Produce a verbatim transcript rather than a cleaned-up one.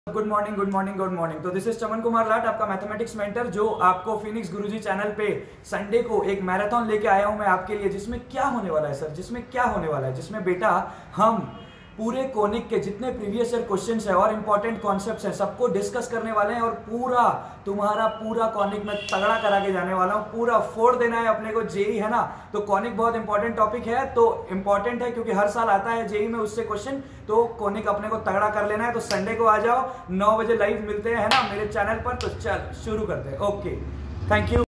Good morning good morning good morning. तो this is Chaman Kumar Lat, आपका mathematics mentor, जो आपको फिनिक्स गुरुजी चैनल पे संडे को एक मैराथन लेके आया हूं मैं आपके लिए। जिसमें क्या होने वाला है सर, जिसमें क्या होने वाला है जिसमें बेटा हम पूरे कोनिक के जितने प्रीवियस ईयर क्वेश्चंस है और इंपॉर्टेंट कॉन्सेप्ट्स हैं सबको डिस्कस करने वाले हैं और पूरा तुम्हारा पूरा कॉनिक में तगड़ा करा के जाने वाला हूं। पूरा फोड़ देना है अपने को। जेई है ना, तो कॉनिक बहुत इंपॉर्टेंट टॉपिक है, तो इंपॉर्टेंट है क्योंकि हर साल आता है जेई में उससे क्वेश्चन, तो कॉनिक अपने को तगड़ा कर लेना है। तो संडे को आ जाओ, नौ बजे लाइव मिलते हैं है ना मेरे चैनल पर। तो चल शुरू करते हैं। Okay, thank you.